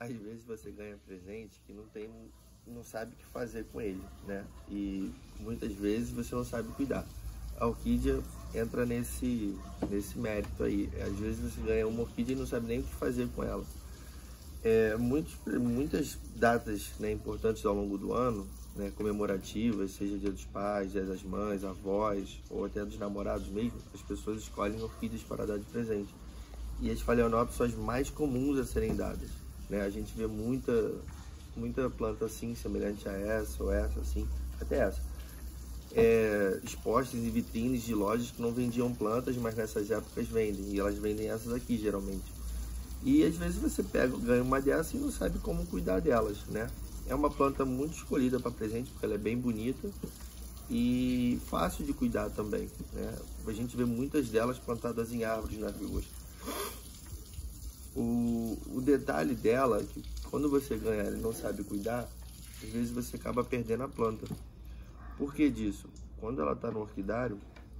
Às vezes você ganha presente que não sabe o que fazer com ele, né? E muitas vezes você não sabe cuidar. A orquídea entra nesse mérito aí. Às vezes você ganha uma orquídea e não sabe nem o que fazer com ela. Muitas datas, né, importantes ao longo do ano, né, comemorativas, seja Dia dos Pais, Dia das Mães, avós, ou até dos namorados mesmo, as pessoas escolhem orquídeas para dar de presente. E as phalaenopsis são as mais comuns a serem dadas, né? A gente vê muita planta assim, semelhante a essa ou essa, assim, até essa. Expostas em vitrines de lojas que não vendiam plantas, mas nessas épocas vendem, e elas vendem essas aqui geralmente. E às vezes você ganha uma dessa e não sabe como cuidar delas, né? É uma planta muito escolhida para presente, porque ela é bem bonita e fácil de cuidar também, né? A gente vê muitas delas plantadas em árvores nas ruas. O detalhe dela é que quando você ganha ela e não sabe cuidar, às vezes você acaba perdendo a planta. Por que disso? Quando ela está no orquidário,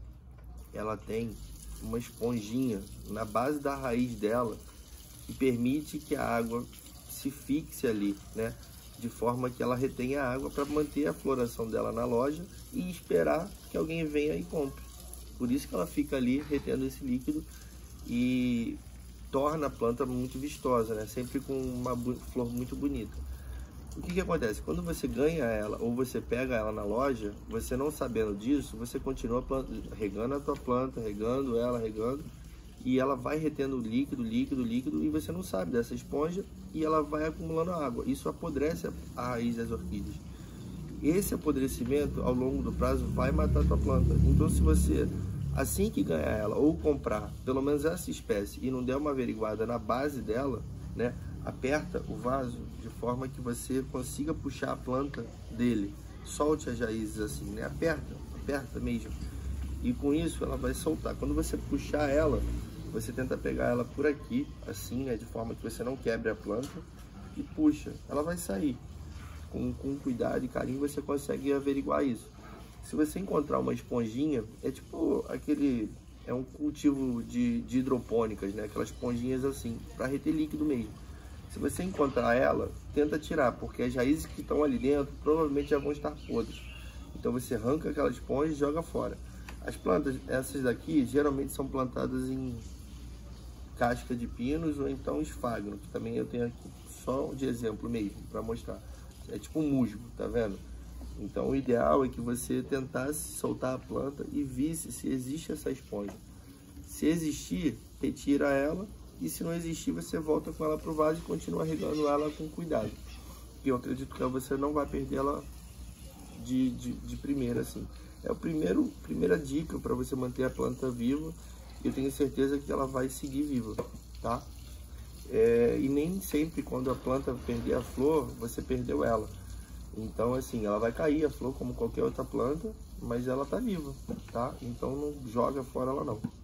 ela tem uma esponjinha na base da raiz dela que permite que a água se fixe ali, né? De forma que ela retenha a água para manter a floração dela na loja e esperar que alguém venha e compre. Por isso que ela fica ali retendo esse líquido e torna a planta muito vistosa, né? Sempre com uma flor muito bonita. O que acontece? Quando você ganha ela ou você pega ela na loja, você não sabendo disso, você continua regando a tua planta, regando ela, e ela vai retendo líquido, e você não sabe dessa esponja e ela vai acumulando água. Isso apodrece a raiz das orquídeas. Esse apodrecimento, ao longo do prazo, vai matar a tua planta. Então, se você, assim que ganhar ela, ou comprar pelo menos essa espécie e não der uma averiguada na base dela, né, aperta o vaso de forma que você consiga puxar a planta dele. Solte as raízes assim, né? Aperta mesmo. E com isso ela vai soltar. Quando você puxar ela, você tenta pegar ela por aqui, assim, né? De forma que você não quebre a planta e puxa. Ela vai sair. Com cuidado e carinho você consegue averiguar isso. Se você encontrar uma esponjinha, é tipo é um cultivo de hidropônicas, né? Aquelas esponjinhas assim, para reter líquido mesmo. Se você encontrar ela, tenta tirar, porque as raízes que estão ali dentro provavelmente já vão estar podres. Então você arranca aquela esponja e joga fora. As plantas, essas daqui, geralmente são plantadas em casca de pinos ou então esfagno, que também eu tenho aqui só de exemplo mesmo, para mostrar. É tipo um musgo, tá vendo? Então o ideal é que você tentasse soltar a planta e visse se existe essa esponja. Se existir, retira ela. E se não existir, você volta com ela para o vaso e continua regando ela com cuidado. E eu acredito que você não vai perder ela de primeira, assim. É a primeira dica para você manter a planta viva. E eu tenho certeza que ela vai seguir viva, tá? E nem sempre quando a planta perder a flor, você perdeu ela. Então, assim, ela vai cair a flor como qualquer outra planta, mas ela tá viva, tá? Então não joga fora ela não.